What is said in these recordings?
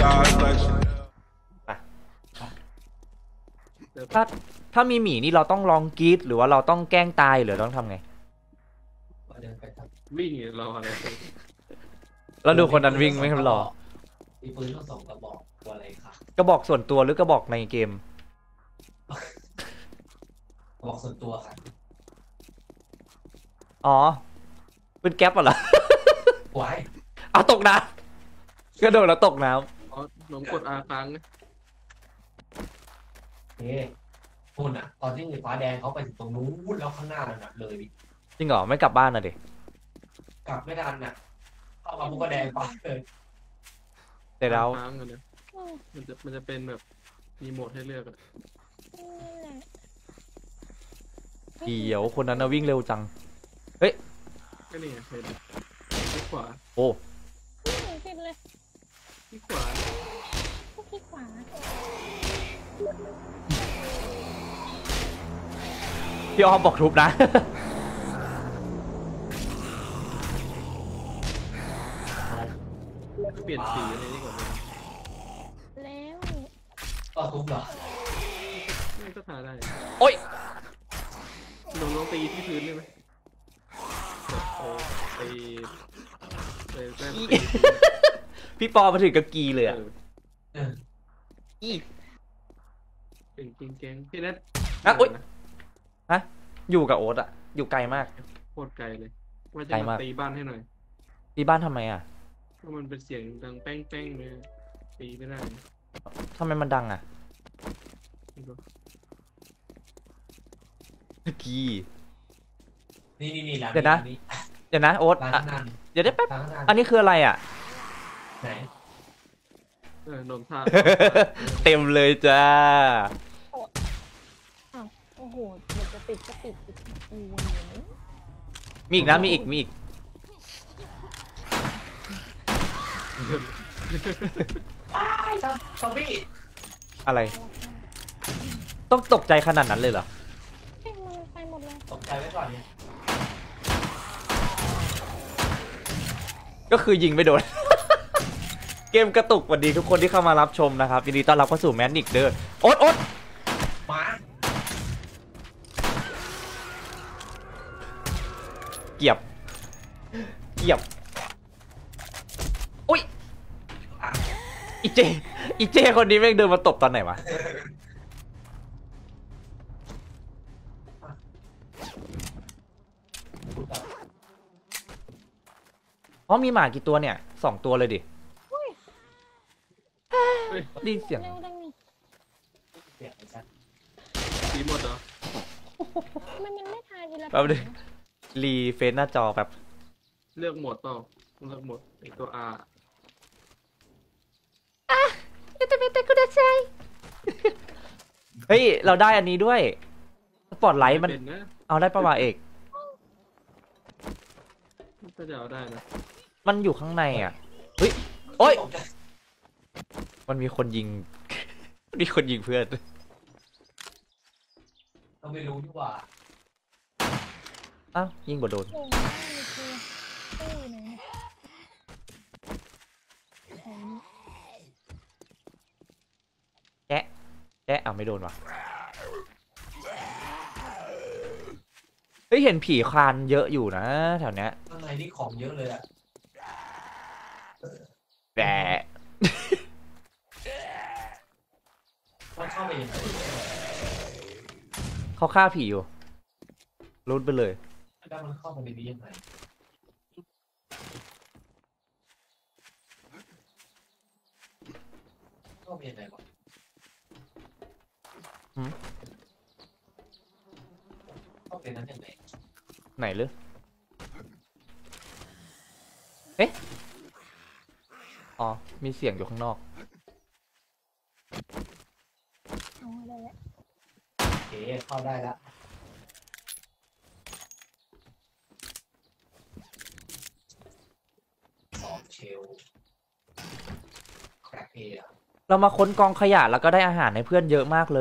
ถ้าถ้ามีหมีนี่เราต้องลองกรีดหรือว่าเราต้องแกล้งตายหรือต้องทำไงวิ่งรออะไรเราดูคนนั้นวิ่งไม่ครับรอมีปืนทั้ง2 กระบอกตัวอะไรครับกระบอกส่วนตัวหรือกระบอกในเกมกระบอกส่วนตัวครับอ๋อเป็นแก๊ปเหรอไว้เอาตกน้ำกระโดดแล้วตกน้ำอ๋อหลงกดอาค้างนะคุณอ่ะตอนที่ฟ้าแดงเขาไปถึงตรงนู้นแล้วข้างหน้านั่นน่ะเลยจริงเหรอไม่กลับบ้านน่ะดิกลับไม่ทันน่ะเข้ามาปุ๊บก็แดงปั๊บเลยแต่แล้วค้างกันนะมันจะเป็นแบบมีโหมดให้เลือกอะเดี๋ยวคนนั้นน่ะวิ่งเร็วจังเฮ้ยก็นี่เห็นที่ขวาโอ้ผิดเลยที่ขวาที่ขวาพี่อ้อมบอกทุบนะเปลี่ยนสีอะไรนี่ก่อนแล้วก็ทุบเหรอไม่ก็ทาได้โอ๊ยลงตีที่พื้นได้ไหมตีพี่ปอมาถึงกับกีเลยอ่ะอีเป็นจริงแกงพี่เน็ตนะอุ๊ยฮะอยู่กับโอ๊ตอ่ะอยู่ไกลมากโคตรไกลเลยว่าจะมาตีบ้านให้หน่อยตีบ้านทำไมอ่ะเพราะมันเป็นเสียงดังแป้งเลยตีไม่ได้ทำไมมันดังอ่ะกีนี่เดี๋ยวนะโอ๊ตเดี๋ยวได้แป๊บอันนี้คืออะไรอ่ะไหนนมท่าเต็มเลยจ้าโอ้โหมันจะติดก็ติดมีอีกนะมีอีกซอมบี้อะไรต้องตกใจขนาดนั้นเลยเหรอไปหมดเลยตกใจไว้ก่อนเนี่ยก็คือยิงไม่โดน เกมกระตุกสวัสดีทุกคนที่เข้ามารับชมนะครับยินดีต้อนรับเข้าสู่แมนนิกเด้อโอ๊ตมาเกียบอุ้ยอีเจคนนี้แม่งเดินมาตบตอนไหนวะอ๋อมีหมากี่ตัวเนี่ย2 ตัวเลยดิดีเสียงสีหมดเหรอมันไม่ทายทีละแป๊บนึงรีเฟซหน้าจอแบบเลือกหมดเปล่าเลือกหมดไอตัว R แต่กูได้ใช่เฮ้ยเราได้อันนี้ด้วยสปอตไลท์มันเอาได้ประวัติเอกก็จะเอาได้นะมันอยู่ข้างในอ่ะเฮ้ยโอ๊ยมันมีคนยิงเพื่อนเราไม่รู้ดีกว่าอ้าวยิงบ่โดนแจ๊ะเอาไม่โดนว่ะเฮ้ยเห็นผีคลานเยอะอยู่นะแถวเนี้ยข้างในนี่ของเยอะเลยอะแบะมันเข้าไปยังไงเขาฆ่าผีอยู่รุดไปเลยแล้วมันเข้ามาในนี้ยังไงเข้าไปยังไงวะเข้าไปนั้นยังไงไหนเลยเอ๊ะอ๋อมีเสียงอยู่ข้างนอกโอเคเข้าได้แล้วเชลแครกเอเรามาค้นกองขยะแล้วก็ได้อาหารให้เพื่อนเยอะมากเลย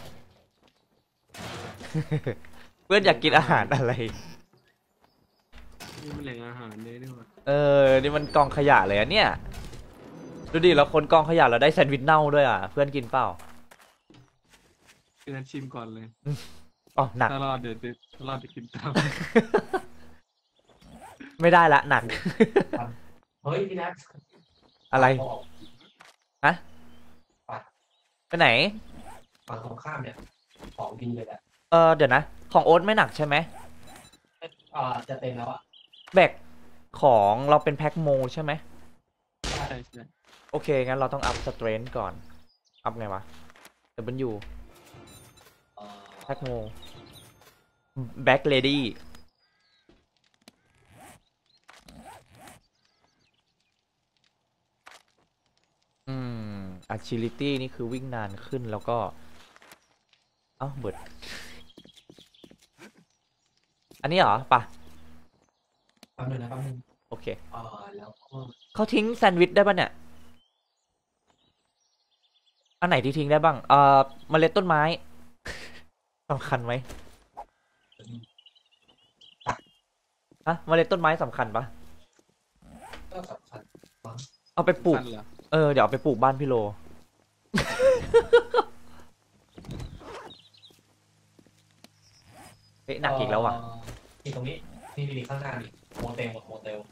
เพื่อนอยากกินอาหารอะไรนี่มันแหล่งอาหารเลยนี่หว่านี่มันกองขยะเลยอะเนี่ยดูดิแล้วคนกองขยะเราได้แซนด์วิชเน่าด้วยอ่ะเพื่อนกินเปล่าคือนั้นชิมก่อนเลยอ๋อหนักถ้ารอดเดี๋ยวกินตามไม่ได้ละหนักเฮ้ยพี่นัทอะไรเขาออกฮะไปไหนฝั่งตรงข้ามเนี่ยของดีเลยแหละเดี๋ยวนะของโอ๊ตไม่หนักใช่ไหมจะเต็มแล้วอ่ะแบกของเราเป็นแพ็คโมใช่ไหมใช่ใช่โอเคงั้นเราต้องอัพสเตรนท์ก่อนอัพไงวะW แพ็คโมแบ็กเลดี้agility นี่คือวิ่งนานขึ้นแล้วก็เอ้าเบิดอันนี้เหรอปะแป๊บนึงนะแป๊บนึงโอเคแล้วก็เขาทิ้งแซนด์วิชได้ป่ะเนี่ย อันไหนที่ทิ้งได้บ้างเมล็ดต้นไม้ สำคัญไหมฮะเมล็ดต้นไม้สำคัญปะก็สำคัญเอาไปปลูกสั้นเหรอเดี๋ยวเอาไปปลูกบ้านพี่โล เฮ้ยหนักอีกแล้วอ่ะนี่ตรงนี้นี่ข้างหน้านี่โมเตลโมเตล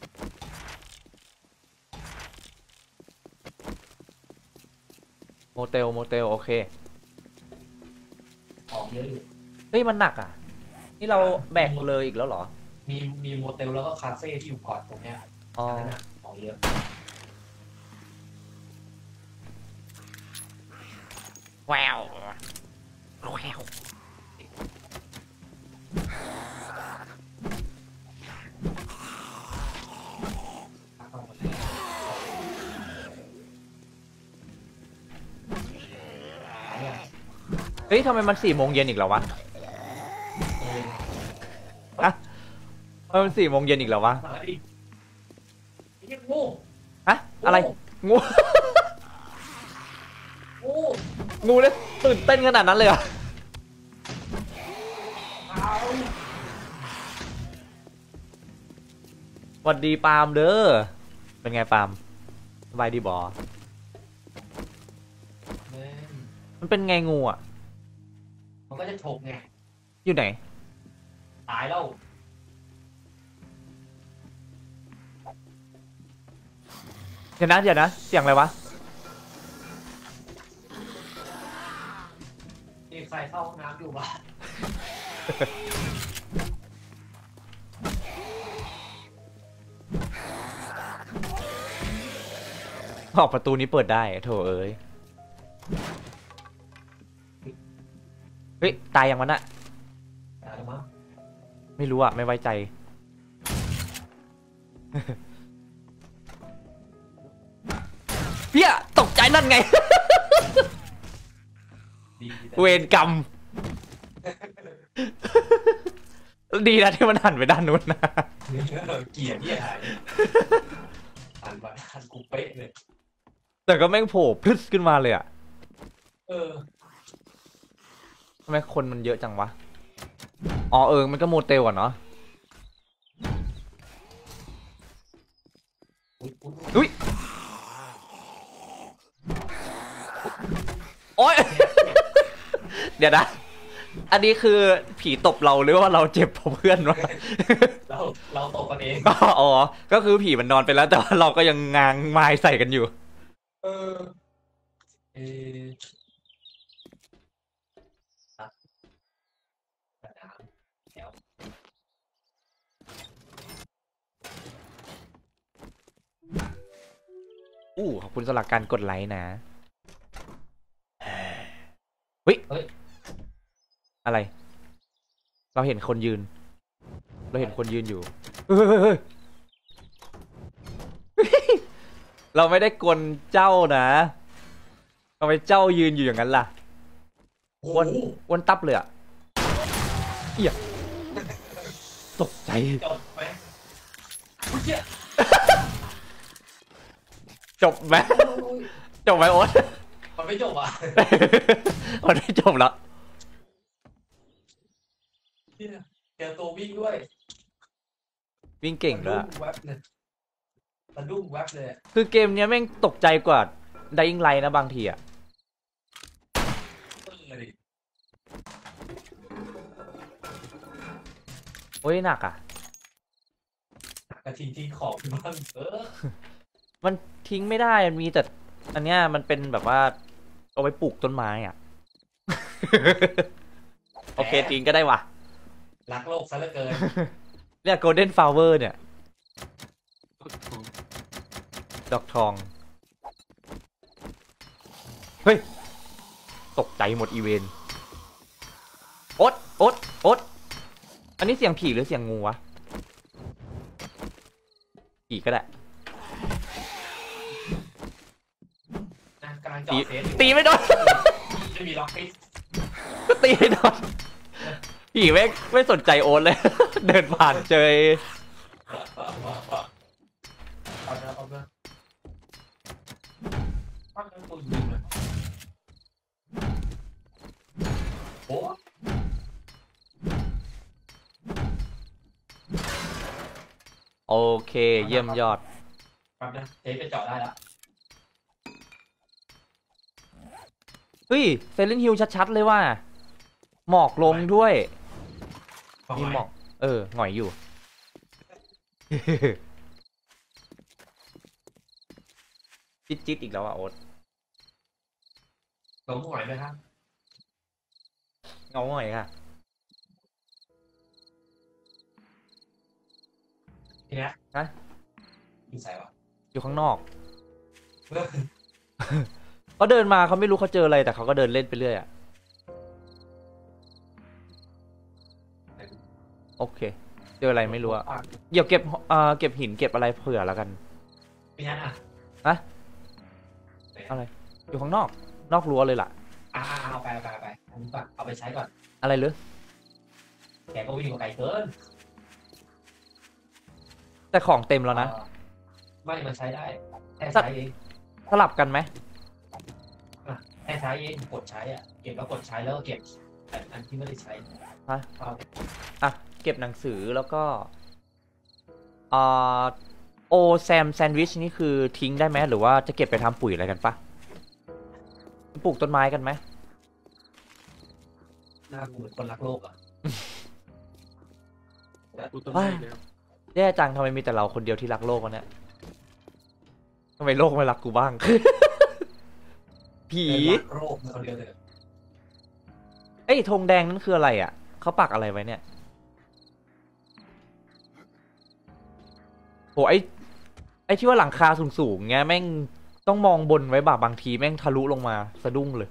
โมเตลโอเคของเยอะอยู่เฮ้ยมันหนักอ่ะ นี่เราแบกเลยอีกแล้วเหรอมีโมเตลแล้วก็คาเฟ่ที่อยู่ก่อนตรงเนี้ยอ๋อนั่นน่ะของเยอะแววแววเฮ้ยทำไมมัน4 โมงเย็นอีกแล้ววะอะทำไมมัน4 โมงเย็นอีกแล้ววะมาดิไอ้งูฮะอะไรงูงูงูเลยตื่นเต้นขนาดนั้นเลยเหรอเอาสวัสดีปาล์มเด้อเป็นไงปาล์มสบายดีบอแม่งมันเป็นไงงูอ่ะมันก็จะฉกไงอยู่ไหนตายแล้วเดี๋ยวนะเสียงอะไรวะมีใครเข้าห้องน้ำอยู่ปะออกประตูนี้เปิดได้โถเอ้ยเฮ้ยตายยังวะน่ะตายแล้วมั้งไม่รู้อะไม่ไว้ใจ เพี้ยตกใจนั่นไงดีเวรกรรม ดีนะที่มันหันไปด้านนู้นนะเกลียดที่หายหันไปหันกูเป๊ะเลยแต่ก็แม่งโผล่พรึสขึ้นมาเลยอะเออทำไมคนมันเยอะจังวะ อ๋อมันก็โมเตลอ่ะเนาะอุ๊ยอุ้ย โอ๊ย เดี๋ยวนะ อันนี้คือผีตบเราหรือว่าเราเจ็บเพราะเพื่อนวะเราตกกันเองอ๋อ ก็คือผีมันนอนไปแล้วแต่ว่าเราก็ยังง้างไม้ใส่กันอยู่เออเออเดี๋ยวขอบคุณสำหรับการกดไลค์นะ เฮ้ย อะไร เราเห็นคนยืน อยู่เฮ้ย เราไม่ได้กลเจ้านะทำไมเจ้ายืนอยู่อย่างนั้นล่ะโอ้อ้วนตับเลยอะเหี้ยตกใจจบไหมอุ๊ยเหี้ยจบไหมจบไหมโอ๊ตมันไม่จบอ่ะมันไม่จบแล้วเหี้ยเจอตัววิ่งด้วยวิ่งเก่งด้วยแวบเลยสะดุ้งแวบเลยคือเกมเนี้ยแม่งตกใจกว่า Dying Light นะบางทีอ่ะเลยโอ้ยหนักอ่ะกระทิงทิ้งของบ้างมันทิ้งไม่ได้มันมีแต่อันเนี้ยมันเป็นแบบว่า เอาไว้ปลูกต้นไม้อ่ะ โอเคทิ้งก็ได้ว่ะรักโลกซะเหลือเกินเนี่ย Golden Flower เนี่ยกดของดอกทอง เฮ้ย ตกใจหมดอีเวนต์โอ๊ตอันนี้เสียงผีหรือเสียงงูวะ ผีก็ได้นะกำลังจอดเฟสอยู่ตีไม่โดนไม่มีล็อกฟิสก็ตีไม่โดน ผีไม่สนใจโอ๊ตเลย เดินผ่านเจอเอาเนื้อปั้นแล้วตัวยิงเลยโอ้โอเค เยี่ยมยอดแป๊บนะเทปไปเจาะได้แล้วเฮ้ยเซเลนฮิลชัดๆเลยว่า หมอกลงด้วย มีหมอก หงอยอยู่ จิ๊ดอีกแล้วอ่ะโอ๊ตสมหวยไหมครับเงาหงอยค่ะทีเนี้ยฮะอยู่ใส่วะอยู่ข้างนอก เขาเดินมาเขาไม่รู้เขาเจออะไรแต่เขาก็เดินเล่นไปเรื่อยอ่ะ โอเค เจออะไรไม่รู้อ่ะเดี๋ยวเก็บหินเก็บอะไรเผื่อแล้วกันพี่นัทอ่ะฮะ อะไร อยู่ข้างนอก นอกรั้วเลยล่ะเอาไปอันนี้ก่อนเอาไปใช้ก่อนอะไรหรือแกก็วิ่งมาไกลเกินแต่ของเต็มแล้วนะไม่มันใช้ได้แค่ใช้เองสลับกันไหมแค่ใช้เองกดใช้อ่ะเก็บแล้วกดใช้แล้วก็เก็บแต่อันที่ไม่ได้ใช้ฮะเอาอ่ะ เก็บหนังสือแล้วก็อ่าโอแซมแซนด์วิชนี่คือทิ้งได้ไหมหรือว่าจะเก็บไปทำปุ๋ยอะไรกันปะปลูกต้นไม้กันไหมหน้ากูเหมือนคนรักโลกอ่ะกูต้องได้แล้วแย่จังทำไมมีแต่เราคนเดียวที่รักโลกวะเนี่ยทำไมโลกไม่รักกูบ้าง ผีรักโลกคนเดียวเลยเอ้ยธงแดงนั่นคืออะไรอ่ะเขาปักอะไรไว้เนี่ยโหไอ้ที่ว่าหลังคาสูงๆเงี้ยแม่งต้องมองบนไว้บางทีแม่งทะลุลงมาสะดุ้งเลย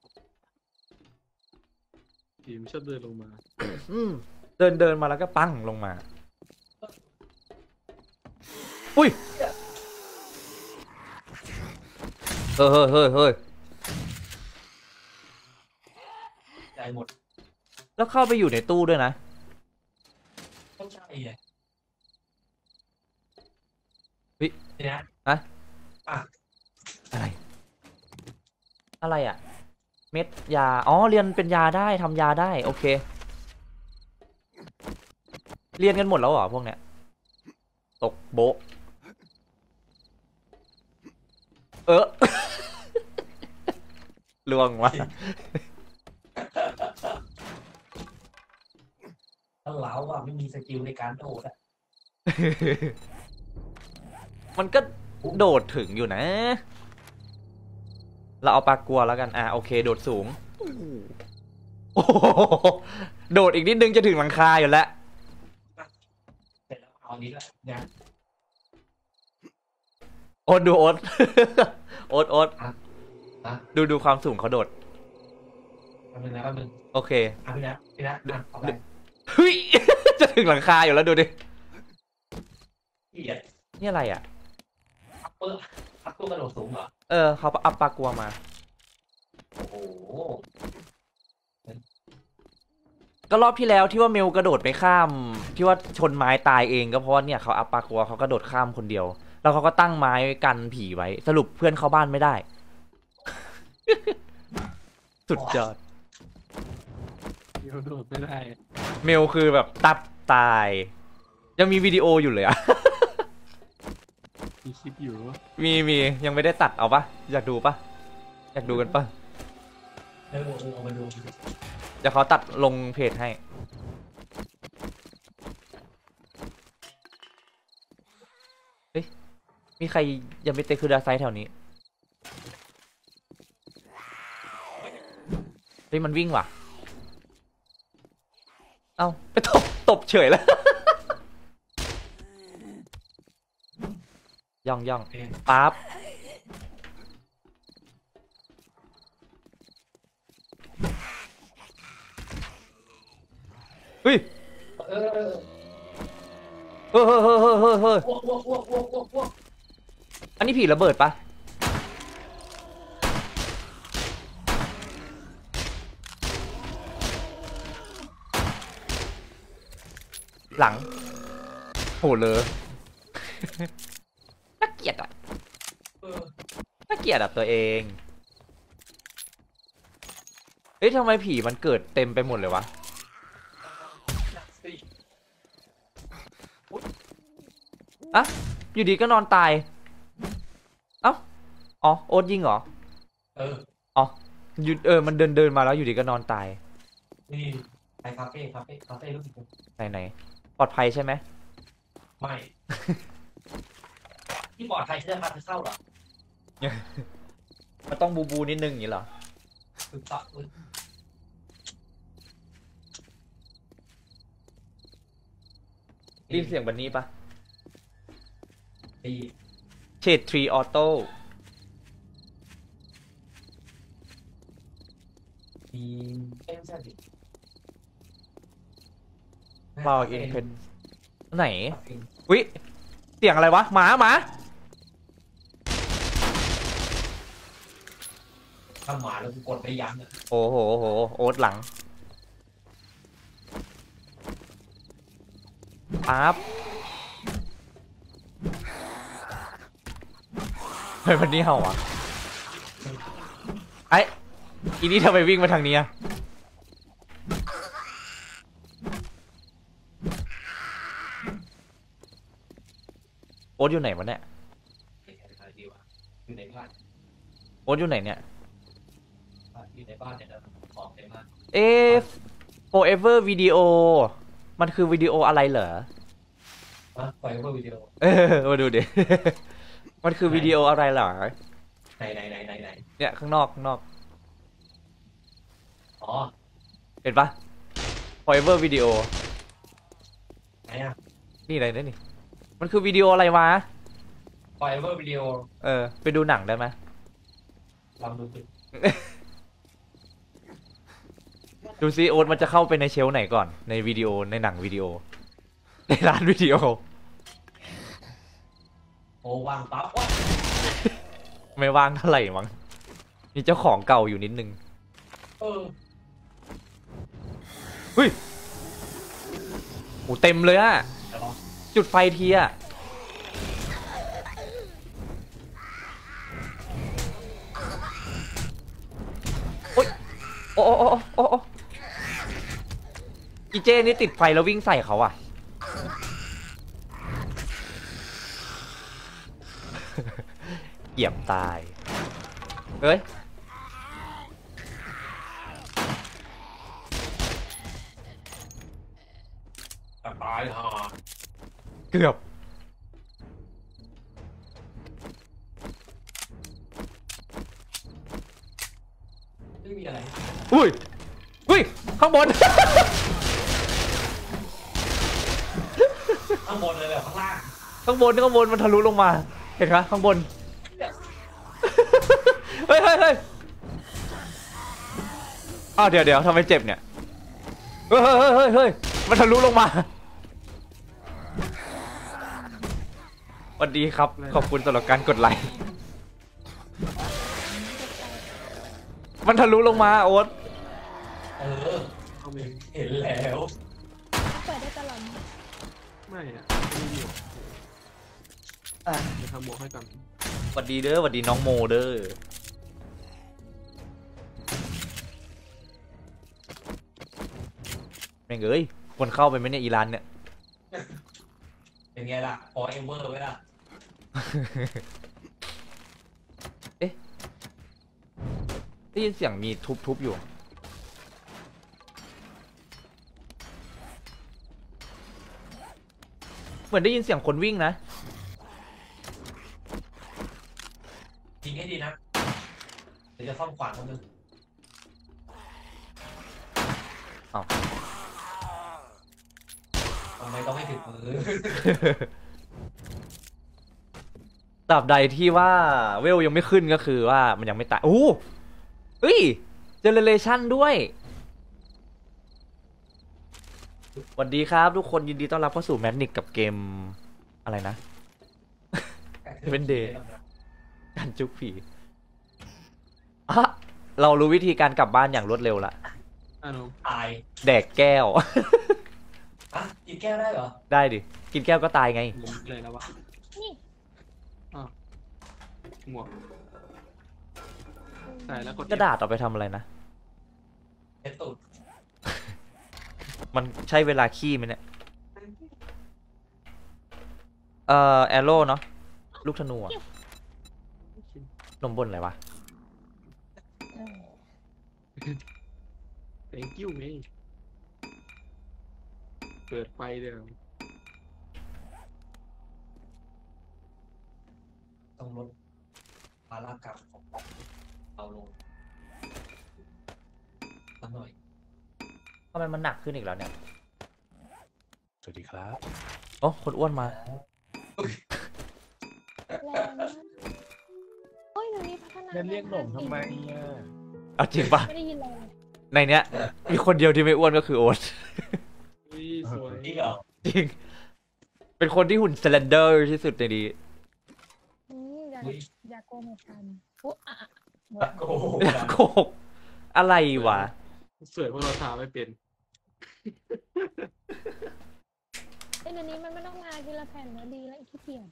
ทีมชอบเดินลงมาเดินมาแล้วก็ปั้งลงมา อุ้ยเฮ้ยใจหมดแล้วเข้าไปอยู่ในตู้ด้วยนะต้องใช่ไงเฮ้ยทีนี้อะไร อะไรอ่ะ เม็ดยา อ๋อ เรียนเป็นยาได้ทำยาได้ โอเค เรียนกันหมดแล้วเหรอพวกเนี้ย ตกโบะ ลวงวะถ้าเราอ่ะไม่มีสกิลในการโดดอ่ะมันก็โดดถึงอยู่นะ เราเอาปลากัวแล้วกัน โอเค โดดสูง โอ้โหโดดอีกนิดนึงจะถึงหลังคาอยู่แล้วเสร็จแล้วเอาอันนี้แหละเนี่ยโอ๊ตดูโอ๊ต โอ๊ตฮะดูความสูงเขาโดดแป๊บนึงโอเคพี่นัทเอาไปเฮ้ย จะถึงหลังคาอยู่แล้วดูดิเกียดนี่อะไรอ่ะอัปเปอร์กระโดดสูงเหรอเขาเอาปลากัวมาโอ้โหก็รอบที่แล้วที่ว่าเมลกระโดดไปข้าม ที่ว่าชนไม้ตายเองก็เพราะว่าเนี่ยเขาอัปปากัวเขากระโดดข้ามคนเดียว แล้วเขาก็ตั้งไม้กันผีไว้ สรุปเพื่อนเข้าบ้านไม่ได้ สุดยอดเดี๋ยวโดดไม่ได้เมลคือแบบตับตาย ยังมีวิดีโออยู่เลยอะมีคคิดอยู่ว่ามียังไม่ได้ตัดเอาปะอยากดูปะอยากดูกันปะเอามาดูเดี๋ยวเขาตัดลงเพจให้เฮ้ยมีใครยังไม่เตะคือดาไซด์แถวนี้เฮ้ยมันวิ่งว่ะเอ้าไปตบเฉยแล้ว ย่องปั๊บเฮ้ยเฮ้ยอันนี้ผีระเบิดปะหลังโหเลยน่าเกลียดอ่ะน่าเกลียดอ่ะตัวเองเฮ้ยทำไมผีมันเกิดเต็มไปหมดเลยวะอะอยู่ดีก็นอนตายเอ้าอ๋อโอ๊ตยิงเหรออ๋ออยู่มันเดินมาแล้วอยู่ดีก็นอนตายนี่ไปคาเฟ่รู้สึกไหนปลอดภัยใช่ไหมไม่ที่ปลอดภัยใช่ไหมจะเข้าหรอมันต้องบูนิดนึงอย่างนี้เหรอคือตัดรีบเสียงบันนี้ปะดีเชดทรีออโต้ดีไม่ใช่ดิบาวอินเพนไหนวิเสียงอะไรวะหมาถ้าหมาแล้วกูกดไม่ยั้งอ่ะโอ้โหโอ๊ตหลังปั๊บเฮ้ยวันนี้เห่าอ่ะไอ้อีนี่ทำไมวิ่งมาทางนี้อะโอ๊ตอยู่ไหนวะเนี่ยอยู่ในบ้านโอ๊ตอยู่ไหนเนี่ยอยู่ในบ้านเนี่ยนะของเต็มมาก forever video มันคือวิดีโออะไรเหรอปล่อยวิดีโอมาดูดิ มันคือวิดีโออะไรเหรอไหนเนี่ยข้างนอกอ๋อเห็นปะ forever video ไหนอ่ะนี่อะไรนี่ มันคือวิดีโออะไรวะปล่อยวิดีโอไปดูหนังได้ไหมลองดูสิดูซิโอ๊ตมันจะเข้าไปในเชลฟ์ไหนก่อน ในวิดีโอ ในหนังวิดีโอ ในร้านวิดีโอโอ้วางปั๊บไม่ว่างเท่าไหร่มั้งมีเจ้าของเก่าอยู่นิดนึง เฮ้ยโอ้เต็มเลยอะจุดไฟทีอะโอ๊ยโอ้อีเจนี่ติดไฟแล้ววิ่งใส่เขาอะเหยียบตายเฮ้ยตายห่าเกือบไม่มีอะไรอุ้ยข้างบนข้างบนเลยแบบข้างล่างข้างบนมันทะลุลงมา เห็นไหมข้างบน เฮ้ยอ้าวเดี๋ยวทำไมเจ็บเนี่ย เฮ้ยมันทะลุลงมาสวัสดีครับ ขอบคุณสำหรับการกดไลค์มันทะลุลงมาโอ๊ตเอาไปเห็นแล้วเปิดได้ตลอดไม่อะไม่มีหมวกเดี๋ยวทำหมวกให้ก่อนสวัสดีเด้อสวัสดีน้องโมเด้อแม่งเอ้ยควรเข้าไปไหมเนี่ยอีรานเนี่ยเป็นไงล่ะพอเอเวอร์ไว้ล่ะเอ๊ะได้ยินเสียงมีทุบอยู่เหมือนได้ยินเสียงคนวิ่งนะยิงให้ดีนะเดี๋ยวจะซ่อมขวานคนนึงอ้าวทำไมต้องให้ถึงมือตราบใดที่ว่าเวลยังไม่ขึ้นก็คือว่ามันยังไม่ตายโอ้เฮ้ยเจเนเรชันด้วยสวัสดีครับทุกคนยินดีต้อนรับเข้าสู่แมทนิกกับเกมอะไรนะ เป็นเดย์ การจุกผีอ่ะเรารู้วิธีการกลับบ้านอย่างรวดเร็วละอ่ะหนูตายแดกแก้วอ่ะกินแก้วได้เหรอได้ดิ กินแก้วก็ตายไงลืมเลยแล้ววะนี่หมวกใส่แล้วกดกระดาษเอาไปทำอะไรนะเช็ดตูดมันใช้เวลาขี้ไหมเนี่ยแอโร่เนาะลูกธนูอะนมบนอะไรวะเออ thank you ไงเปิดไฟเดี๋ยวต้องลดภาระกรรมของเราลงสักหน่อยทำไมมันหนักขึ้นอีกแล้วเนี่ยสวัสดีครับโอ้คนอ้วนมาแรงมากโอ้ยเดี๋ยวนี้พัฒนานั่นเรียกหนมทำไมอ่ะเอาจริงปะไม่ได้ยินเลยในเนี้ย มีคนเดียวที่ไม่อ้วนก็คือโอ๊ตอุ้ยสวยนี่เหรอจริง เป็นคนที่หุ่นสแลนเดอร์ที่สุดในนี้อย่าโกงกันอุ๊ยอ่ะหมดโอ้โหโกหกอะไรวะสวยเพราะเราทาไม่เป็นเอ้ยเดี๋ยวนี้มันไม่ต้องมาทีละแผ่นแล้วดีแล้วขี้เกียจ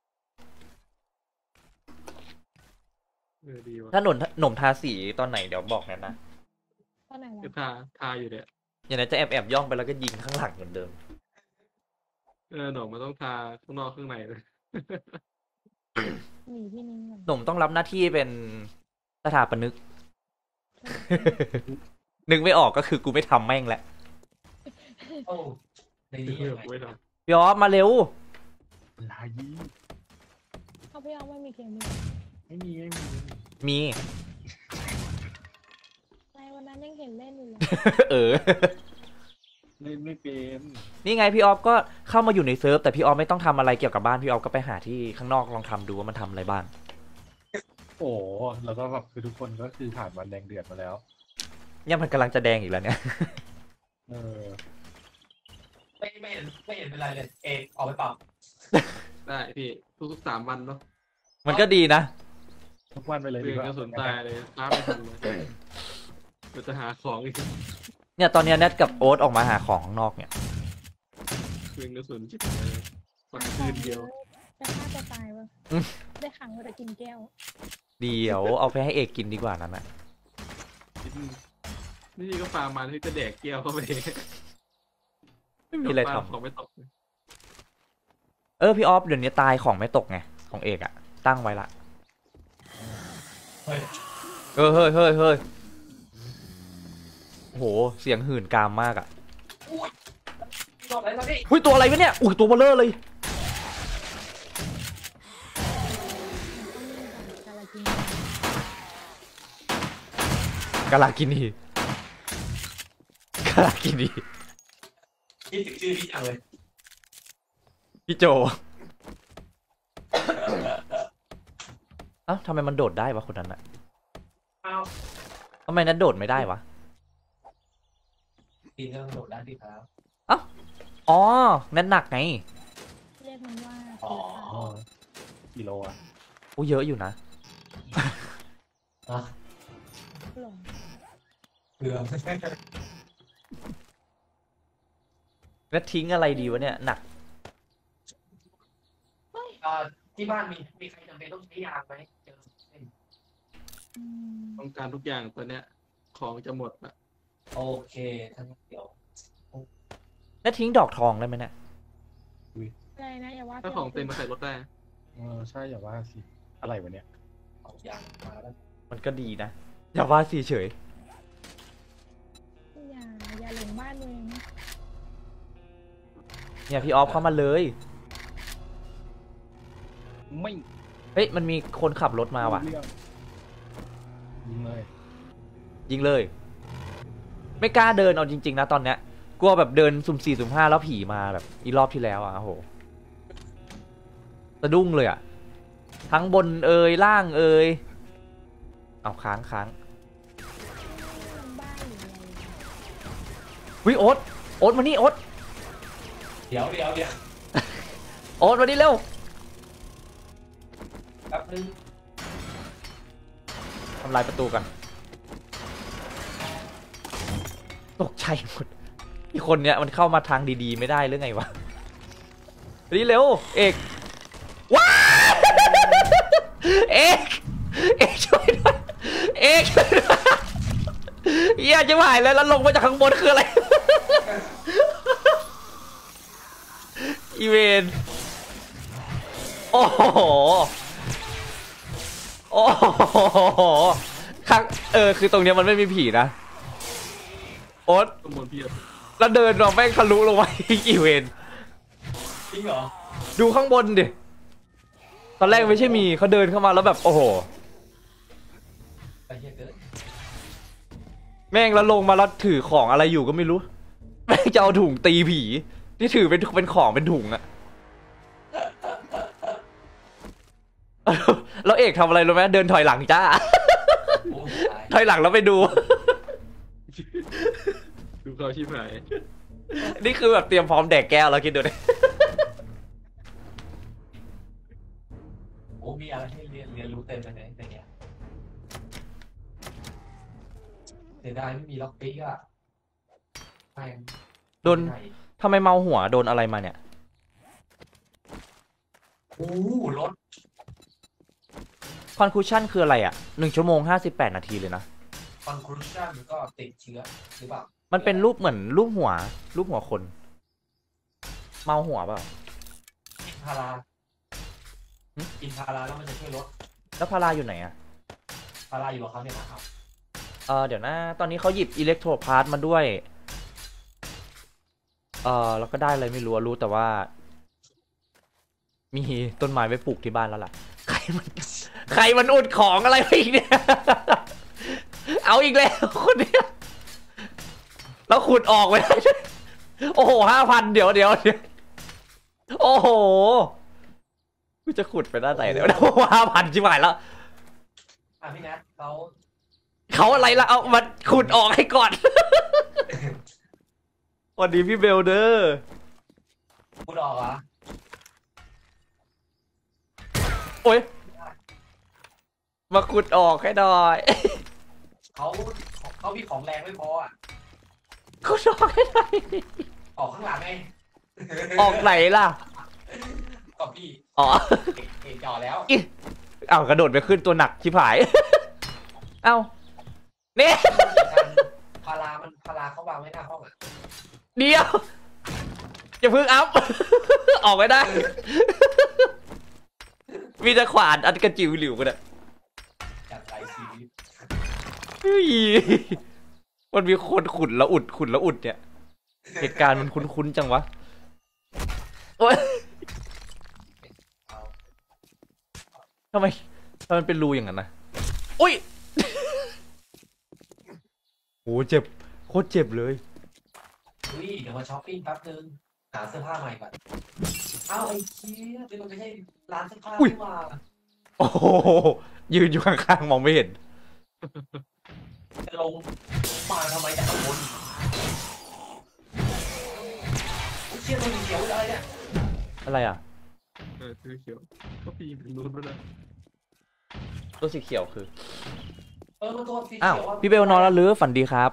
ดีว่ะถ้าหนมทาสีตอนไหนเดี๋ยวบอกแนทนะตอนไหนวะก็ทาอยู่เนี่ยอย่างนั้นจะแอบย่องไปแล้วก็ยิงข้างหลังเหมือนเดิมหนมมันต้องทาข้างนอกข้างในเลยหนีพี่นิ้งก่อนหนมต้องรับหน้าที่เป็นสถาปนิก นึกไม่ออกก็คือกูไม่ทำแม่งแหละโอ้ในนี้ยังไงไว้ทพี่ออฟมาเร็วลายี่เขาพี่เอาไม่มีเคมีไม่มีไม่มีมีในวันนั้นยังเห็นเล่นอยู่เลยเออเล่นไม่เป็นนี่ไงพี่ออฟก็เข้ามาอยู่ในเซิร์ฟแต่พี่ออฟไม่ต้องทำอะไรเกี่ยวกับบ้านพี่ออฟก็ไปหาที่ข้างนอกลองทำดูว่ามันทำอะไรบ้างโอ้แล้วก็แบบคือทุกคนก็คือผ่านวันแดงเดือดมาแล้วเนี่ยมันกำลังจะแดงอีกแล้วเนี่ยเออไม่เห็นเป็นไรเลยเอกออกไปเปล่าำได้พี่ทุกๆ3 วันเนาะมันก็ดีนะทุกวันไปเลยเพื่ดีอนกว่าก็สนใจเลยตามไม่ทันเลยเราจะหาของอีกเนี่ยตอนเนี้ยแนทกับโอ๊ตออกมาหาของข้างนอกเนี่ยเพื่อนก็สนจิตเลยวันคืนเดียวจะฆ่าตัวตายวะอืมได้ขังไว้แต่กินแก้วเดี๋ยวเอาไปให้เอกกินดีกว่านั้นนะนี่ก็ฟาร์มมันที่จะแดกเกี้ยวเข้าไปไม่มีอะไรทของไม่ตกำพี่ออฟเดี๋ยวนี้ตายของไม่ตกไงของเอกอะตั้งไว้ละเฮ้ยเฮ้ยโอ้โหเสียงหื่นกามมากอะโดนอะไรมาดิหุ้ยตัวอะไรวะเนี่ยอุ้ยตัวเบลเลอร์เลยต้องเล่นกับการกินกาลากินีคิดถึงชื่อพี่จังเลยพี่โจ เอ้าทำไมมันโดดได้วะคนนั้นอะอ้าวทำไมนั้นโดดไม่ได้วะปีนก็ต้องโดดได้ดิครับอ๋อนั่นหนักไงเรียกมันว่าอ๋ออ๋อกิโลอ่ะโอ้เยอะอยู่นะอ่ะหลงเรือแล้วทิ้งอะไรดีวะเนี่ยหนักที่บ้านมีใครจำเป็นต้องใช้ยางไหมเจอเส้นอืมต้องการทุกอย่างตอนเนี้ย ของจะหมดละโอเคทั้งเดี๋ยวแล้วทิ้งดอกทองได้ไหมเนี่ยอะไรนะอย่าว่าถ้าของเต็มมาใส่รถได้ใช่อย่าว่าสิอะไรวะเนี่ยเอาอย่างมาแล้วมันก็ดีนะ อย่าว่าสิเฉยอย่าหลงบ้านตัวเองนะเนี่ยพี่ออฟเข้ามาเลยไม่เฮ้ยมันมีคนขับรถมาว่ะเรื่องยิงเลยยิงเลย ไม่กล้าเดินเอาจริงๆนะตอนเนี้ยกลัวแบบเดินสุ่ม4สุ่ม5แล้วผีมาแบบอีรอบที่แล้วอ่ะโอ้โหสะดุ้งเลยอ่ะ ทั้งบนเอยล่างเอยเอาค้างหลังบ้านหรืออะไรวิโอ๊ตมานี่โอ๊ตเดี๋ยวโอ๊ตมานี่เร็วแป๊บนึงทำลายประตูกันตกใจหมดอีคนเนี้ยมันเข้ามาทางดีๆไม่ได้หรือไงวะนี่เร็วเอกว้าเอกช่วยด้วยเอกช่วยด้วยเหี้ยจะหายแล้วลงมาจากข้างบนคืออะไรอีเวนโอ้โหโอ้โหข้างคือตรงเนี้ยมันไม่มีผีนะโอ๊ตขโมยเพียบแล้วเดินเราแม่งทะลุลงไปอีเวนจริงเหรอดูข้างบนดิตอนแรกไม่ใช่มีเขาเดินเข้ามาแล้วแบบโอ้โหไปเหี้ยเกินแม่งแล้วลงมาแล้วถือของอะไรอยู่ก็ไม่รู้แม่งจะเอาถุงตีผีที่ถือเป็นของเป็นถุงอะแล้วเอกทำอะไรรู้ไหมเดินถอยหลังจ้าโอ้ตายถอยหลังแล้วไปดูดูเขาชิบหายนี่คือแบบเตรียมพร้อมแดกแก้วแล้วคิดดูดิโอ้มีอะไรให้เรียนรู้เต็มเลยในเนี้ยเสียดายไม่มีล็อกปิ๊กอ่ะแม่งโดน ทำไมเมาหัวโดนอะไรมาเนี่ยโอ้รถคอนคูชั่นคืออะไรอ่ะ1 ชั่วโมง 58 นาทีเลยนะคอนคลูชั่นก็ติดเชื้อหรือเปล่ามันเป็นรูปเหมือนรูปหัวคน เมาหัวเปล่ากินพาราหึกินพาราแล้วมันจะช่วยลดแล้วพาราอยู่ไหนอ่ะพาราอยู่กับเขาเนี่ยนะครับเดี๋ยวนะ ตอนนี้เขาหยิบอิเล็กโทรพาร์ตมาด้วย แล้วก็ได้อะไรไม่รู้อะรู้แต่ว่า มีต้นไม้ไว้ปลูกที่บ้านแล้วล่ะ ใครมันอุดของอะไรไปอีกเนี่ย เอาอีกแล้วคนเนี้ยแล้วขุดออกไปได้ด้วยโอ้โห5,000เดี๋ยวโอ้โหกูจะขุดไปได้ไหนเนี่ยโอ้โห5,000ชิบหายแล้วพี่แนทเขาเขาอะไรละเอามาขุดออกให้ก่อน สวัสดีพี่เบลเดอร์พูดออกเหรอโอ้ยมาขุดออกให้หน่อยเขามีของแรงไม่พออ่ะขุดออกให้หน่อยออกข้างหลังไงออกไหนล่ะกับพี่อ๋อเอกจ่อแล้วเอากระโดดไปขึ้นตัวหนักชิบหาย เอ้าเนี่ยพาราเขาวางไว้หน้าห้องอ่ะเดี๋ยวอย่าเพิ่งอัพ ออกไม่ได้ มีแต่ขวานอันกระจิ๋วหลิวกันอะจากไรชีวิตเฮ้ยมันมีคนขุดแล้วอุดเนี่ย เหตุการณ์มันคุ้นๆจังวะโอ๊ยเอาทำไมมันเป็นรูอย่างนั้นนะอุ้ย โหเจ็บโคตรเจ็บเลยอุ้ยเดี๋ยวมาช้อปปิ้งแป๊บนึงหาเสื้อผ้าใหม่ก่อนเอาไอ้เชี่ยนี่มันไม่ใช่ร้านเสื้อผ้าอุ้ยนี่หว่าโอ้โหยืนอยู่ข้างๆมองไม่เห็นจะลงมาทำไมจากข้างบนอุ้ยเชี่ยตัวเขียวอะไรเนี่ยอะไรอ่ะซื้อเขียวก็ปีนถึงนู้นไปแล้วตัวสีเขียวคือมันตัวสีอ้าวเขียวะพี่เบลนอนแล้วหรือฝันดีครับ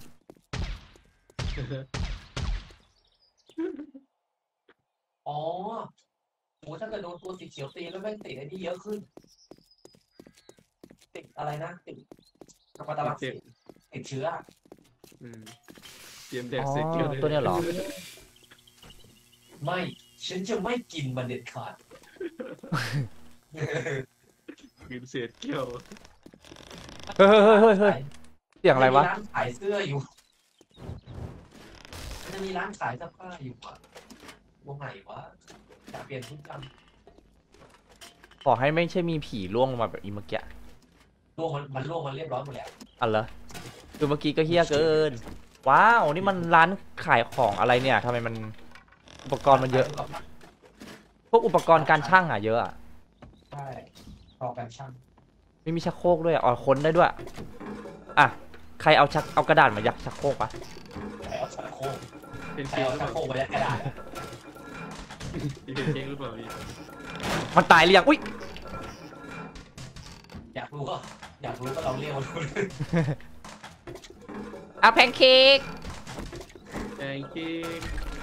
อ๋อโหถ้าเกิดโดนตัวสีเขียวตีแล้วแม่งติดไอ้นี่เยอะขึ้น ติดอะไรนะ ติดกระปาตาลักษณ์ติดเชื้อเตรียมแดกอ๋อเสร็จเกี่ยวเลยตัวเนี้ยเหรอไม่ ฉันจะไม่กินมันเด็ดขาดกินเศษเกี่ยวเฮ้ยเสียงอะไรวะมันมีร้านขายเสื้ออยู่มันจะมีร้านขายเสื้อผ้าอยู่อ่ะวงไหนวะอยากเปลี่ยนชุดกันขอให้ไม่ใช่มีผีล่วงลงมาแบบอีเมื่อกี้ล่วงมันล่วงมันเรียบร้อยหมดแล้วอ๋อเหรอคือเมื่อกี้ก็เฮี้ยเกิน ว้าว นี่มันร้านขายของอะไรเนี่ยทำไมมันอุปกรณ์มันเยอะ พวกอุปกรณ์การช่างอ่ะเยอะอ่ะใช่ต่อกันช่างไม่มีชักโครกด้วยอ่ะอ๋อค้นได้ด้วย อ่ะ ใครเอากระดาษมายัดชักโครกปะใส่เอาชักโครกเป็นใส่เกี่ยวเอาหรือเปชักล่าโครกไว้ในกระดาษมีเป็นเก่งหรือเปล่าพี่มันตายหรือยังอุ้ยอยากรู้ก็เราเรียกมันรู้อ่ะแพนเค้กแกงเก่ง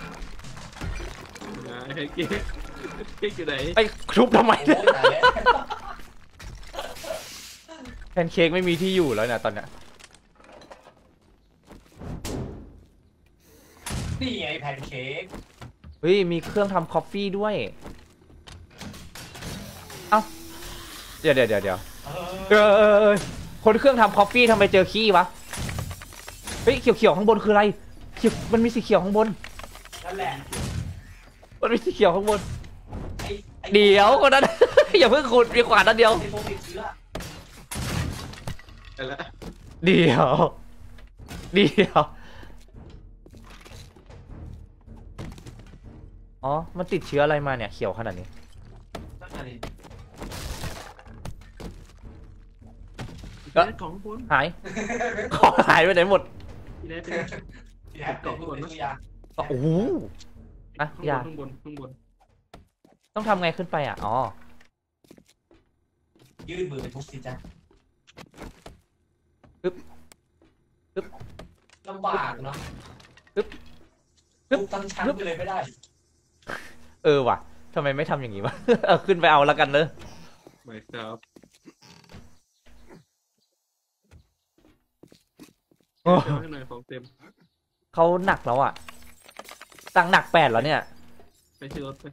นะแกงเก่งเก่งอยู่ไหนไปทุบทำไมโอ้ยตายแล้วแพนเค้กไม่มีที่อยู่แล้วเนี่ยตอนเนี้ยนี่ไงแพนเค้กเฮ้ยมีเครื่องทำคอฟฟี่ด้วย เอ้า เดี๋ยว คนเครื่องทำคอฟฟี่ทำไมเจอขี้วะ เฮ้ยเขียวๆข้างบนคืออะไรมันมีสีเขียวข้างบนนั่นแหละมันมีสีเขียวข้างบนไอ้เดี๋ยวคนนั้น อย่าเพิ่งขุดมีขวานนันเดียวไอ้พวกติดเชื้อไปละเดี๋ยวอ๋อ มันติดเชื้ออะไรมาเนี่ยเขียวขนาดนี้นั่นน่ะดิพี่ได้ของบนหาย ของหายไปไหนหมดพี่ได้เป็นพี่แฮปเป็นตัวอย่างโอ้โหอ่ะอย่าข้างบนต้องทำไงขึ้นไปอ่ะ อ๋อยื่นมือไปทุบสิจ๊ะปึ๊บลำบากเนาะปึ๊บทุบทั้งชั้นไปเลยไม่ได้เออว่ะทำไมไม่ทำอย่างนี้วะ เอาขึ้นไปเอาแล้วกันเนอะไม่ครับโอ้เดี๋ยวให้หน่อยของเต็มเขาหนักแล้วอ่ะสั่งหนัก8แล้วเนี่ยไปซื้อรถไป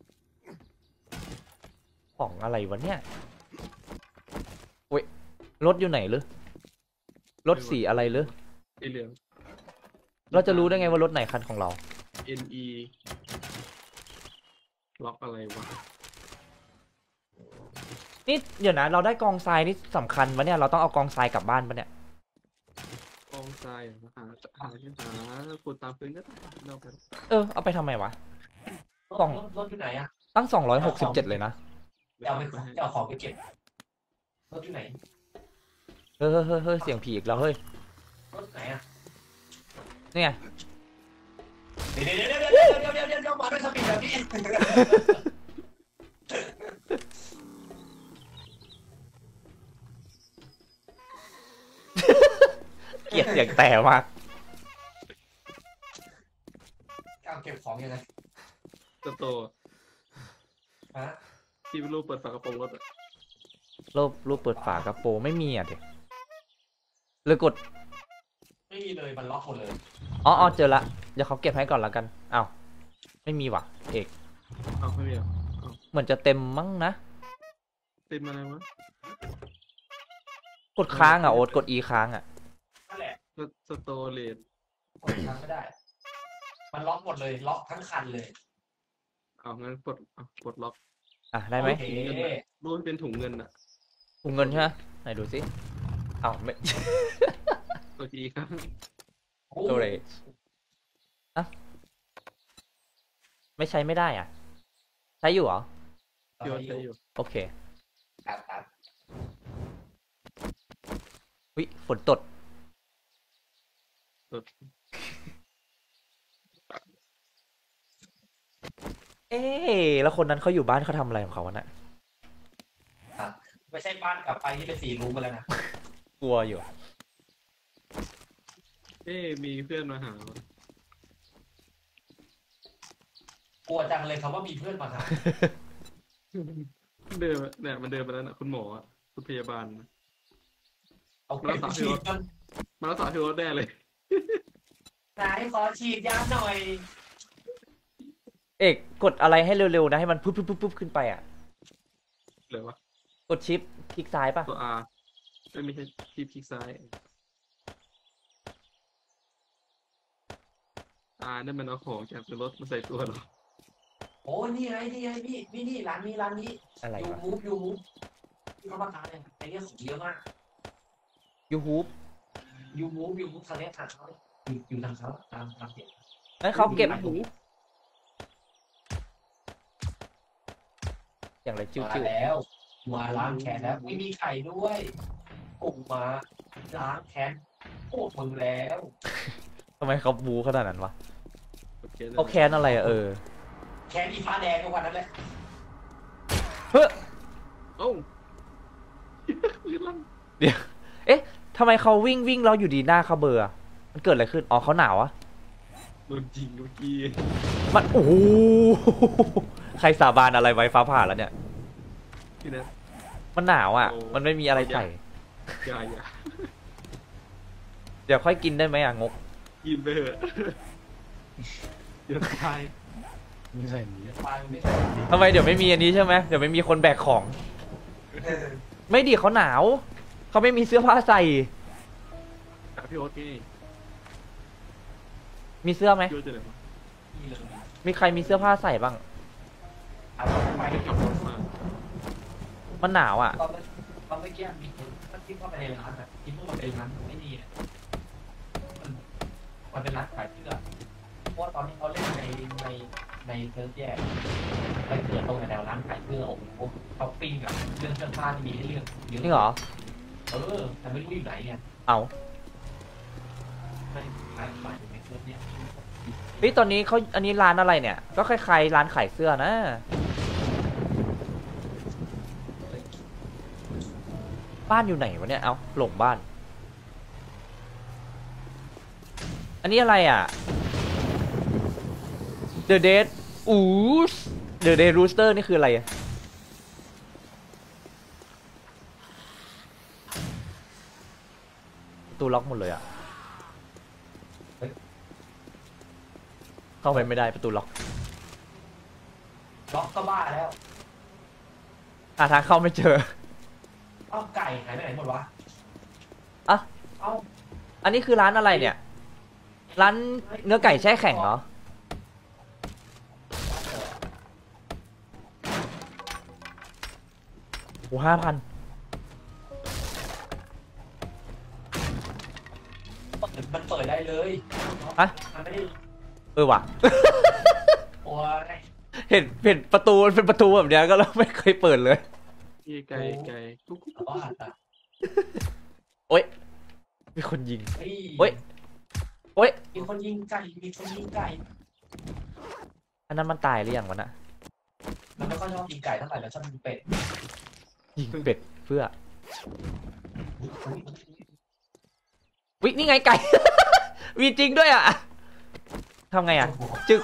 ของอะไรวะเนี่ยโอ้ยรถอยู่ไหนหรือรถสีอะไรหรือสีเหลืองเราจะรู้ได้ไงว่ารถไหนคันของเรา NE ล็อกอะไรวะนี่เดี๋ยวนะเราได้กองทรายนี่สำคัญปะเนี่ยเราต้องเอากองทรายกลับบ้านปะเนี่ยกองทรายหาขุดตามพื้นก็ได้เราไปเออเอาไปทำไมวะ กล่องรถอยู่ไหนอะตั้ง267เลยนะจะเอาของไปเก็บรถอยู่ไหนเฮ้ยเสียงผีอีกแล้วเฮ้ยรถไหนอะนี่ไงเดี๋ยวมาด้วยสปีดแบบนี้เกลียดเสียงแต่มากเอาเก็บของยังไงสโตร์ฮะที่เป็นรูปเปิดฝากระโปรงรถอะรูปเปิดฝากระโปรงไม่มีอ่ะเด็กเลยกดไม่มีเลยมันล็อกหมดเลยอ๋อเจอละเดี๋ยวเขาเก็บให้ก่อนแล้วกันอ้าวไม่มีว่ะเอกเอาไม่มีอ่ะเหมือนจะเต็มมั้งนะเต็มอะไรวะกดค้างอ่ะโอ๊ตกด E ค้างอ่ะนั่นแหละสโตร์เลดกดทางไม่ได้ มันล็อกหมดเลยล็อกทั้งคันเลยเอางั้นกดล็อกอ่ะได้ไหมโอเครูปเป็นถุงเงินอะถุงเงินใช่ไหมไหนดูสิอ้าวไม่โอเคครับโอ้ storage อ่ะไม่ใช้ไม่ได้อ่ะ ใช้อยู่เหรอพี่ว่าใช้อยู่โอเคตัดวิฝนตดกดเอ๊ะแล้วคนนั้นเขาอยู่บ้านเขาทำอะไรของเขาวะน่ะไม่ใช่บ้านกลับไปที่เป็น4 รูมไปแล้วนะกลัวอยู่มีเพื่อนมาหาวะกลัวจังเลยคำว่ามีเพื่อนมาหาเดินเนี่ยมันเดินไปแล้วนะคุณหมออะคุณพยาบาลนะเอาเข็มฉีดจนมารักษาที่รถแน่เลยไหนขอฉีดยาหน่อยเอกกดอะไรให้เร็วๆนะให้มันปุ๊บขึ้นไปอ่ะเลยวะกดชิปคลิกซ้ายปะตัว R ไม่ใช่ที่คลิกซ้าย R นั่นมันเอาของจากรถมาใส่ตัวเหรอโอ้นี่ไงนี่ร้านนี้อะไรยูวะมูฟที่เขาประกาศเนี่ยไอ้เนี่ยของเยอะมากยูฮูบยูมูฟทางเนี้ยทางเขาอยู่ทางเขาตามเสียงงั้นเขาเก็บหูอย่างไรจิ้วมาจิ้วแล้วมาล้างแค้นแล้วไม่มีไข่ด้วยปุ่มมาล้างแค้นพวกมึงแล้วทำไมเขาบูขนาดนั้นวะโอเคเขาแค้นอะไรอะเออแค้นอีฟ้าแดงก็วันนั้นแหละเฮ้ยเอ้าลื่นลั่นเอ๊ะทำไมเขาวิ่งแล้วอยู่ดีหน้าเขาเบลอร์อะมันเกิดอะไรขึ้นอ๋อเขาหนาวอะโดนจริงเมื่อกี้มันโอ้โหใครสาบานอะไรไว้ฟ้าผ่าแล้วเนี่ยที่นั่นมันหนาวอะโอ้มันไม่มีอะไรใส่อย่าเดี๋ยวค่อยกินได้ไหมอะงกกินไปเถอะเดี๋ยวตายไม่ใช่อย่างนี้ฟังไม่ทำไมเดี๋ยวไม่มีอันนี้ใช่ไหมเดี๋ยวไม่มีคนแบกของ ไม่ดีเขาหนาวเขาไม่มีเสื้อผ้าใส่หาพี่โอ๊ตนี่มีเสื้อไหมพี่โอ๊ตจะไหนวะที่เลยมีใครมีเสื้อผ้าใส่บ้างเอาไปไม่ขับรถมามันหนาวอะตอนเมื่อกี้มีคนคิดว่าไปในร้านแบบคิดว่ามันเป็นร้านไม่ดีอะมันเป็นร้านขายเสื้อเพราะว่าตอนนี้เขาเล่นในเซิร์ฟแยกไปเกิดตรงแถวร้านขายเสื้อโอ้โหช้อปปิ้งอะเรื่องเสื้อผ้าที่มีให้เลือกเยอะนี่เหรอแต่ไม่รู้อยู่ไหนไงเอาไม่ขายขายอยู่ในเซิร์ฟเนี่ยเฮ้ยตอนนี้เขาอันนี้ร้านอะไรเนี่ย ก็คล้ายๆร้านขายเสื้อนะ บ้านอยู่ไหนวะเนี่ย เอาหลงบ้าน อันนี้อะไรอ่ะ The Dead อู้ The Dead Rooster นี่คืออะไรอะประตูล็อกหมดเลยอ่ะ เข้าไปไม่ได้ประตูล็อกล็อกก็บ้าแล้วหาทางเข้าไม่เจอเอ้าไก่หายไปไหนหมดวะอะเอ้าอันนี้คือร้านอะไรเนี่ย ร้านเนื้อไก่แช่แข็งเหรอ โอ้5,000 มันเปิดได้เลยฮะมันไม่ได้เออว่ะโอ้ยเห็นประตูมันเป็นประตูแบบเนี้ยก็แล้วไม่เคยเปิดเลยพี่ไก่กุ๊กบ้าอ่ะโอ๊ย มีคนยิงเฮ้ยโอ๊ย โอ๊ยมีคนยิงไก่มีคนยิงไก่อันนั้นมันตายหรือยังวะน่ะมันไม่ค่อยชอบยิงไก่เท่าไหร่แล้วชอบยิงเป็ดยิงเป็ดเพื่อ วินี่ไงไก่ มีจริงด้วยอ่ะทำไงอ่ะ จึก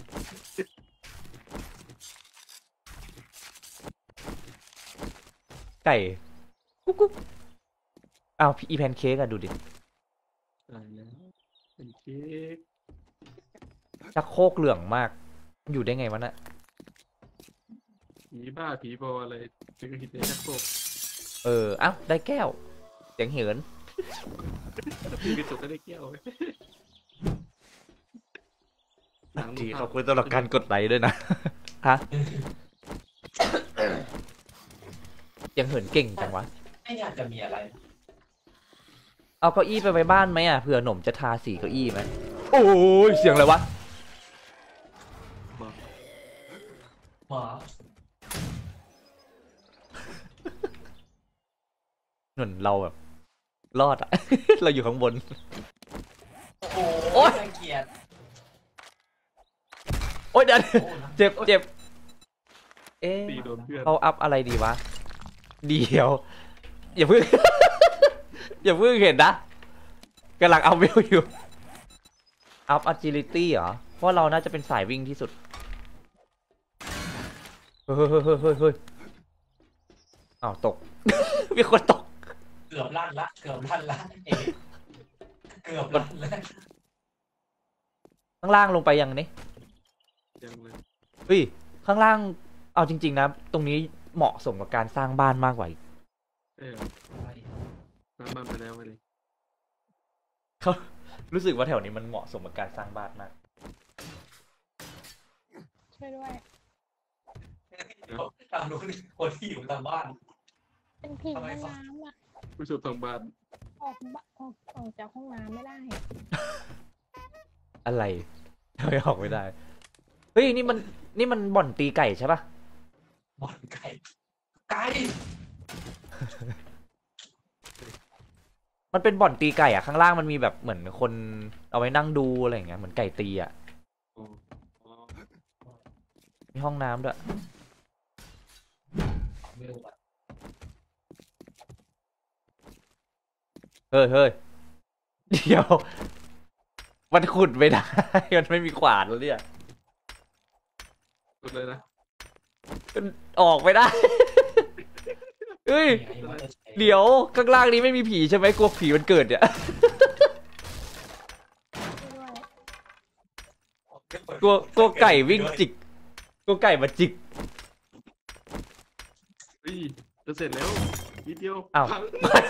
ไก่ กุ๊กกุ๊กอ้าวอีแพนเค้กอะดูดิตายแล้วเป็นเค้กชักโครกเหลืองมาก อยู่ได้ไงวะน่ะผีบ้าผีบออะไรเป็นกระหิตในชักโครกเอออ้าวได้แก้ว เสียงเหินพี่กระจกก็ได้แก้วหนังทีขอบคุณสำหรับการกดไลค์ด้วยนะ ฮะ ยังเหินเก่งจังวะไม่น่าจะมีอะไรเอาเก้าอี้ไปไว้บ้านไหมอ่ะเผื่อหนุ่มจะทาสีเก้าอี้ไหมโอ้ยเสียงอะไรวะหมาหนุนเราแบบรอดอ่ะ เราอยู่ข้างบนโอ้โอ๊ยน่าเกลียดโอ๊ยเดี๋ยวโอ้นะเจ็บเจ็บ เอ๊ะตีโดนเพื่อนเขาอัพอะไรดีวะ เดี๋ยว อย่าเพิ่ง อย่าเพิ่งเห็นนะกำลังเอาวิวอยู่ อัพ agility เหรอ เพราะเราน่าจะเป็นสายวิ่งที่สุด เฮ้ยเฮ้ยอ้าวตก มีคนตกเกือบลั่นละเอ๊ะเกือบลั่นละข้างล่างลงไปยังนี่ยังเลยเฮ้ย ข้างล่าง เอาจริง ๆ นะ ตรงนี้เหมาะสมกับการสร้างบ้านมากกว่าอีกเออน้ำมันไปแล้วไปเลยเขารู้สึกว่าแถวนี้มันเหมาะสมกับการสร้างบ้านมากช่วยด้วยทางนู้นคนที่อยู่ทางบ้านเป็นผีในน้ำอ่ะผู้ชมทางบ้านออกจากห้องน้ำไม่ได้อะไรทำไมออกไม่ได้ เฮ้ยนี่มันบ่อนตีไก่ใช่ปะบอลไก่ไก่มันเป็นบ่อนตีไก่อะข้างล่างมันมีแบบเหมือนคนเอาไว้นั่งดูอะไรอย่างเงี้ยเหมือนไก่ตีอะอ๋อมีห้องน้ำด้วยไม่รู้อ่ะเฮ้ยเดี๋ยว มันขุดไม่ได้ มันไม่มีขวานแล้วเนี่ยกดเลยนะมันออกไม่ได้ เฮ้ย เดี๋ยวข้างล่างนี้ไม่มีผีใช่ไหมกลัวผีมันเกิดเนี่ยช่วยด้วยกลัวไก่วิ่งจิกกลัวไก่มาจิกจะเสร็จแล้วนิดเดียวอ้าวพัง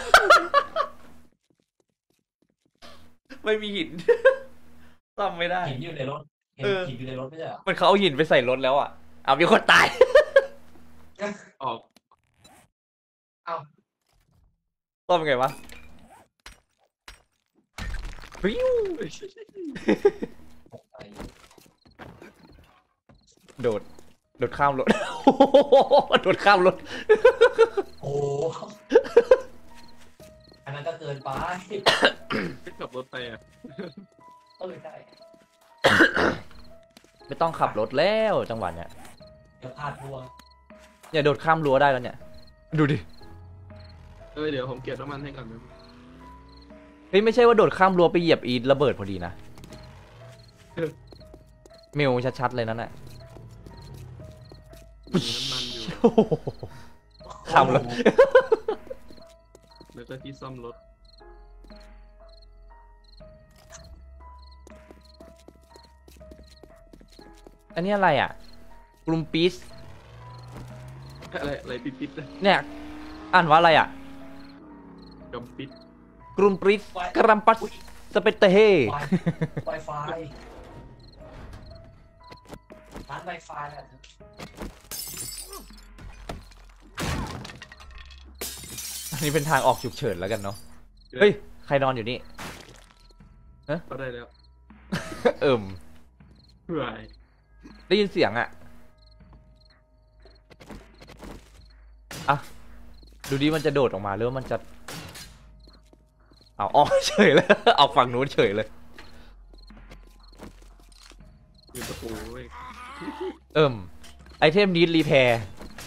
ไม่มีหิน ซ่อมไม่ได้หินอยู่ในรถเห็นหินอยู่ในรถไม่ใช่เหรอมันเขาเอาหินไปใส่รถแล้วอ่ะเอามีคนตายออกซ่อมไงวะฟิวตกใจโดดข้ามรถ โดดข้ามรถโอ้อันนั้นก็เกินไปไม่ขับรถไปอ่ะใช่ไม่ต้องขับรถแล้วจังหวะเนี้ยเดี๋ยวพลาดทัวร์อย่าโดดข้ามรั้วได้แล้วเนี่ย ดูดิเดี๋ยวผมเก็บน้ำมันให้ก่อนนะเฮ้ยไม่ใช่ว่าโดดข้ามรั้วไปเหยียบอีระเบิดพอดีนะเมลชัดๆเลยนั่นแหละมีน้ำมันอยู่ข้ามรถแล้วก็ที่ซ่อมรถอันนี้อะไรอ่ะกลุ่มปีสอะไรปิดๆนะเนี่ยอ่านว่าอะไรอ่ะกำปิดกลุ่มปีสกรัมปัสสเปตเตเฮไวไฟร้านไวไฟแหละอันนี้เป็นทางออกฉุกเฉินแล้วกันเนาะเฮ้ยใครนอนอยู่นี่ก็ได้แล้วเอิ่มเพื่อได้ยินเสียงอ่ะอ่ะดูดิมันจะโดดออกมาหรือว่ามันจะเอาออกเฉยเลย เอาฝั่งนู้นเฉยเลยยืนตะปูเว้ยไอเทมนี้รีแพร์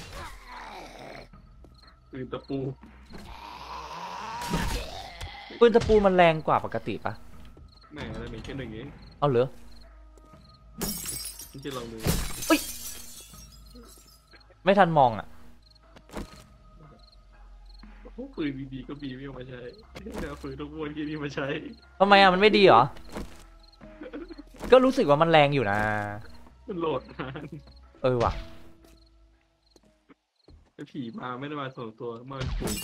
ยืนตะปูปืนตะปูมันแรงกว่าปกติปะแหมอะไรมีแค่หนึ่งเองเอาเหรอไม่ใช่เราเลยไม่ทันมองอ่ะพวกปืนดีๆก็มีไม่เอามาใช้เอาปืนทุกคนที่นี่มาใช้ทำไมอ่ะมันไม่ดีเหรอ ก็รู้สึกว่ามันแรงอยู่นะมันโหลดนานเออว่ะไอ้ผีมาไม่ได้มาส่งตัวมาคุย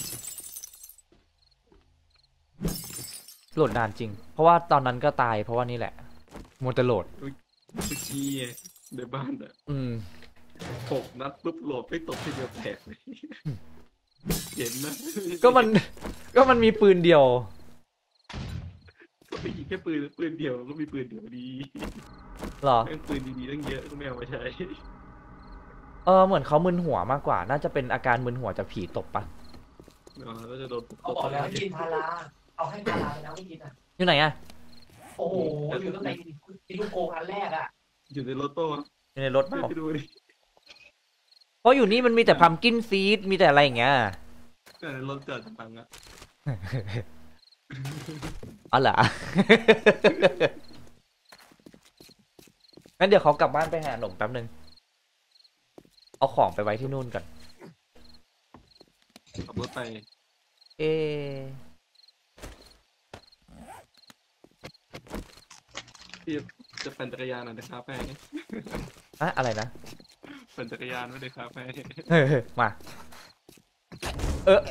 โหลดนานจริง เพราะว่าตอนนั้นก็ตายเพราะว่านี่แหละมัวแต่โหลดเมื่อกี้ในบ้านอ่ะอืม 6 นัดปุ๊บโหลดไม่ตกทีเดียวแตกเลยเห็นนะก็มันมีปืนเดียวก็ไม่ยิงแค่ปืนเดียวก็มีปืนเดียวดีเหรอแม่งปืนดีๆตั้งเยอะก็ไม่เอามาใช้เหมือนเขามึนหัวมากกว่า น่าจะเป็นอาการมึนหัวจากผีตบปะแล้วจะโดนเขาบอกแล้วให้กินพาราเอาให้พาราไปแล้วไม่กินอ่ะอยู่ไหนอ่ะโอ้โหอยู่ตั้งแต่ที่ลูกโกงอันแรกอ่ะอยู่ในรถโต้อะอยู่ในรถเปล่าไปดูดิเพราะอยู่นี่มันมีแต่พัมกินซีดมีแต่อะไรอย่างเงี้ยในรถจอดตังอะอ๋อเหรอ งั้นเดี๋ยวเขากลับบ้านไปหาขนมแป๊บนึง เอาของไปไว้ที่นู่นก่อนขับรถไปเอะที่จะปั่นจักรยานนะครับแม่อะอะไรนะปั่นจักรยานไม่ได้ครับแม่มา เออ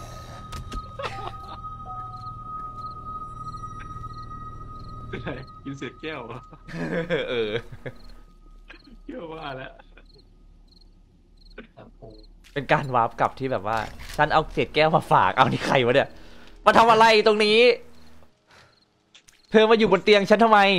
เป็นไรกินเศษแก้วเหรอเออเกี่ยวว่าแล้วแต่ปูเป็นการวาร์ปกลับที่แบบว่า ฉันเอาเศษแก้วมาฝาก เอานี่ใครวะเนี่ย มาทำอะไรตรงนี้ เธอมาอยู่บนเตียงฉันทำไม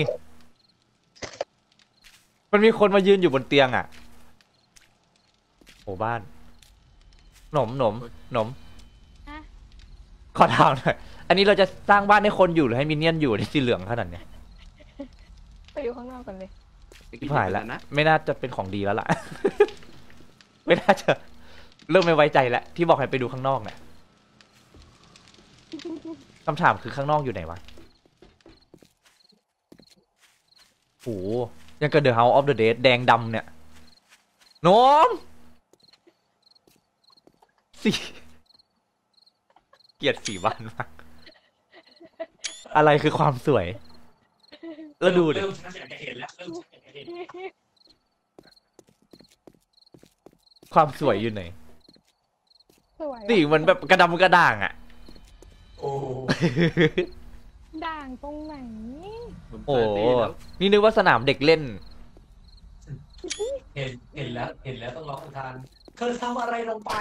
มันมีคนมายืนอยู่บนเตียงอ่ะโอ้บ้าน หนมอะขอถามหน่อย อันนี้เราจะสร้างบ้านให้คนอยู่หรือให้มินเนี่ยนอยู่ในสีเหลืองขนาดเนี้ยไปอยู่ข้างนอกก่อนเลยชิบหายแล้วนะไม่น่าจะเป็นของดีแล้วล่ะ ไม่น่าจะ เริ่มไม่ไว้ใจแล้วที่บอกให้ไปดูข้างนอกเนี่ยคำถามคือข้างนอกอยู่ไหนวะโหยังกับ The House of the Dead แดงดำเนี่ยโน้มสีเกลียดสีบ้านมากอะไรคือความสวย แล้วดูดิเริ่มชักอยากจะเห็นแล้วเริ่มชักอยากจะเห็นความสวยอยู่ไหนสวยสีเหมือนแบบกระดำกระด่างอ่ะโอ้ด่างตรงไหนผมโอ้ปาร์ตี้แล้วนี่นึกว่าสนามเด็กเล่นเห็นแล้วต้องร้องอุทานเธอทำอะไรลงไป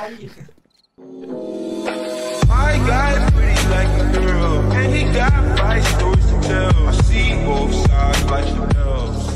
My guy's pretty like a girl, and he got five stories to tell. I see both sides like Chanel.